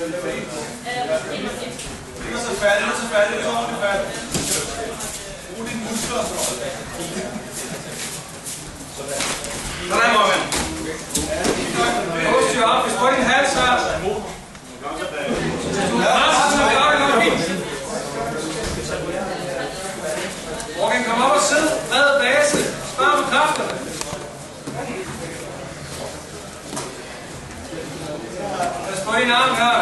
er så færdig, det er så færdig, det er så ordentligt færdig. Brug dine muskler. Sådan, Morgan. Styr op, hvis du har din hals her. Morgan, kom op og sid. Red base. Spar på kræfterne. Pas på din arm her.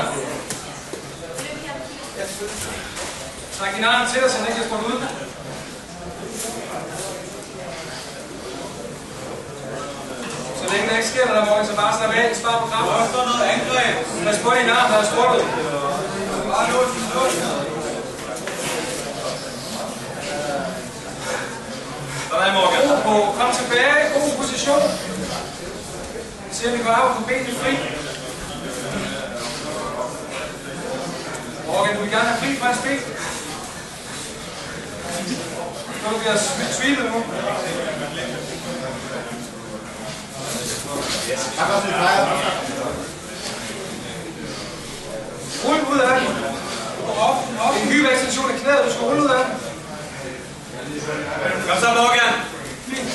Træk din arm til dig, så den ikke kan sprunge ud. Så længe der ikke sker noget, Morgan, så bare slap af. Spar på kræfterne. Der står noget angreb. Pas på din arm, der er sprunget. Bare lås. Sådan, Morgan. Kom tilbage. God position. Se, om vi går af på benene fri. Morgan, du vil gerne have fri fra ben. Så du bliver svilet nu. Rul ud af den. En hyper ekstension i knæet. Du skal rulle ud af den. Kom så, Morgan. Fint.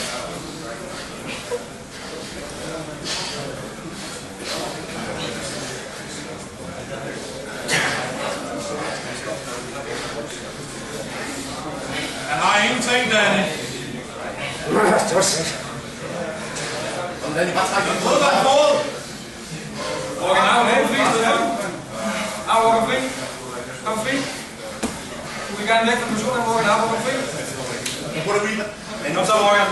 Han har ingenting, Danny. Det var sæt. Danny, bare træk den. Morgan, af fri. Af fri. Kom fri. Du vil gerne væk fra positionen, Morgan. Af fri. Kom så, Morgan.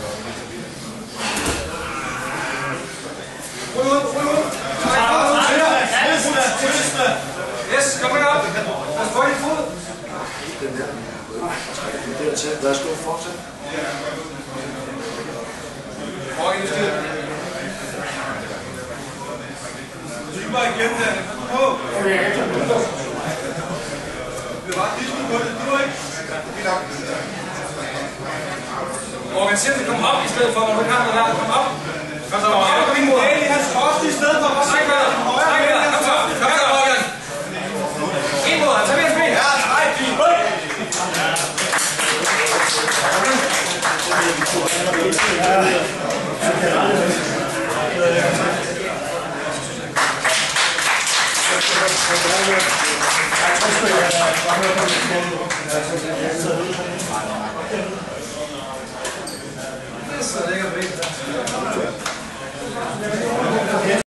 Rul ud. Yes, kom med op. Pas på din fod. Det er til. Værsgo, fortsæt. Morgan, du styrer. Du skal bare igen, Danny. Pas på. Det var lige på det. Du ikke. Morgan, simpelthen kom op i stedet for, når du kan noget der. Kom op. Kom så, Morgan. Kom ind mod ham. Det er hans hofte i stedet for. Træk med dig. Kom så, Morgan. Ind mod ham. Tag med hans ben. Ja, træk. Fint. Det er så lækkert.